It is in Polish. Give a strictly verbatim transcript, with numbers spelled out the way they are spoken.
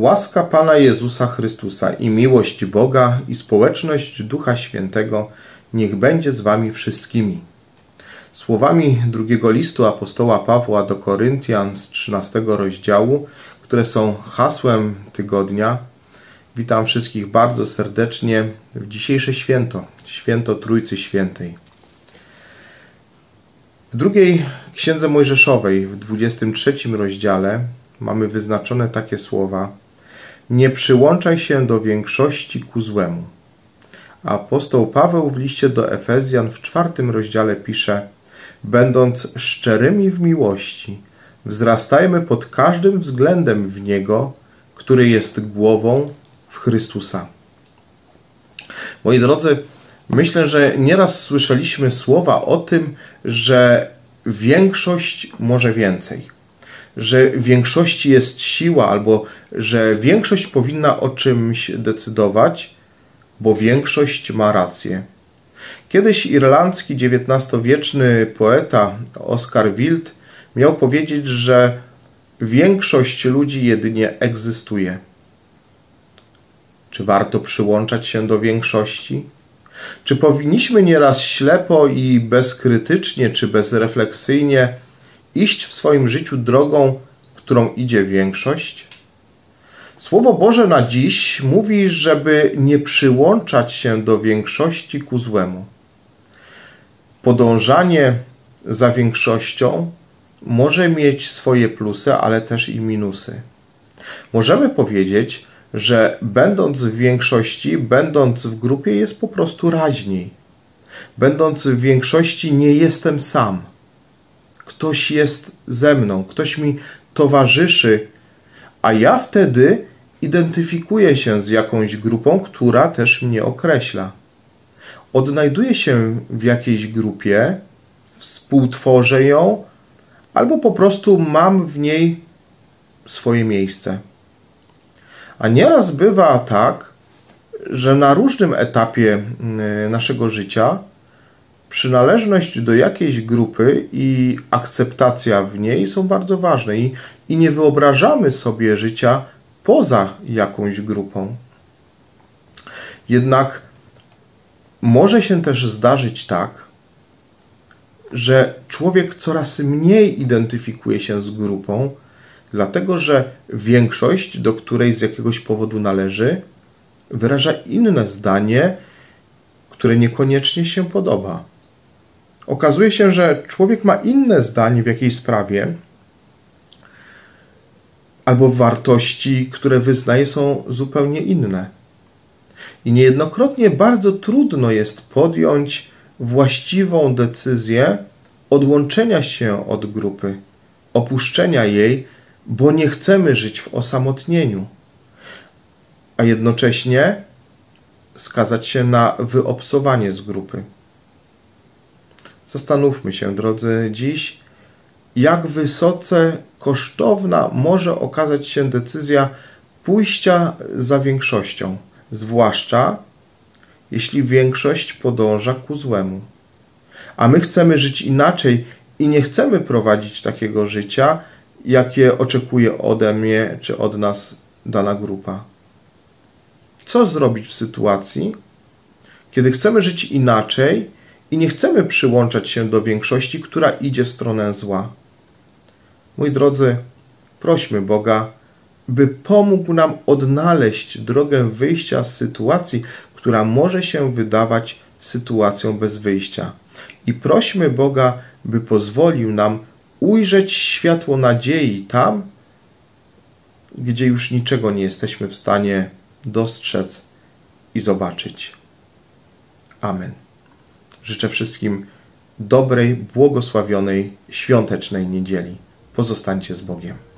Łaska Pana Jezusa Chrystusa i miłość Boga i społeczność Ducha Świętego niech będzie z wami wszystkimi. Słowami drugiego listu apostoła Pawła do Koryntian z trzynastego rozdziału, które są hasłem tygodnia, witam wszystkich bardzo serdecznie w dzisiejsze święto, święto Trójcy Świętej. W drugiej Księdze Mojżeszowej, w dwudziestym trzecim rozdziale, mamy wyznaczone takie słowa: nie przyłączaj się do większości ku złemu. A apostoł Paweł w liście do Efezjan w czwartym rozdziale pisze: będąc szczerymi w miłości, wzrastajmy pod każdym względem w Niego, który jest głową, w Chrystusa. Moi drodzy, myślę, że nieraz słyszeliśmy słowa o tym, że większość może więcej, że w większości jest siła, albo że większość powinna o czymś decydować, bo większość ma rację. Kiedyś irlandzki dziewiętnastowieczny poeta Oscar Wilde miał powiedzieć, że większość ludzi jedynie egzystuje. Czy warto przyłączać się do większości? Czy powinniśmy nieraz ślepo i bezkrytycznie, czy bezrefleksyjnie iść w swoim życiu drogą, którą idzie większość? Słowo Boże na dziś mówi, żeby nie przyłączać się do większości ku złemu. Podążanie za większością może mieć swoje plusy, ale też i minusy. Możemy powiedzieć, że będąc w większości, będąc w grupie, jest po prostu raźniej. Będąc w większości, nie jestem sam. Ktoś jest ze mną, ktoś mi towarzyszy, a ja wtedy identyfikuję się z jakąś grupą, która też mnie określa. Odnajduję się w jakiejś grupie, współtworzę ją, albo po prostu mam w niej swoje miejsce. A nieraz bywa tak, że na różnym etapie naszego życia przynależność do jakiejś grupy i akceptacja w niej są bardzo ważne i, i nie wyobrażamy sobie życia poza jakąś grupą. Jednak może się też zdarzyć tak, że człowiek coraz mniej identyfikuje się z grupą, dlatego że większość, do której z jakiegoś powodu należy, wyraża inne zdanie, które niekoniecznie się podoba. Okazuje się, że człowiek ma inne zdanie w jakiejś sprawie, albo wartości, które wyznaje, są zupełnie inne. I niejednokrotnie bardzo trudno jest podjąć właściwą decyzję odłączenia się od grupy, opuszczenia jej, bo nie chcemy żyć w osamotnieniu, a jednocześnie skazać się na wyobcowanie z grupy. Zastanówmy się, drodzy, dziś, jak wysoce kosztowna może okazać się decyzja pójścia za większością, zwłaszcza jeśli większość podąża ku złemu. A my chcemy żyć inaczej i nie chcemy prowadzić takiego życia, jakie oczekuje ode mnie czy od nas dana grupa. Co zrobić w sytuacji, kiedy chcemy żyć inaczej i nie chcemy przyłączać się do większości, która idzie w stronę zła? Moi drodzy, prośmy Boga, by pomógł nam odnaleźć drogę wyjścia z sytuacji, która może się wydawać sytuacją bez wyjścia. I prośmy Boga, by pozwolił nam ujrzeć światło nadziei tam, gdzie już niczego nie jesteśmy w stanie dostrzec i zobaczyć. Amen. Życzę wszystkim dobrej, błogosławionej, świątecznej niedzieli. Pozostańcie z Bogiem.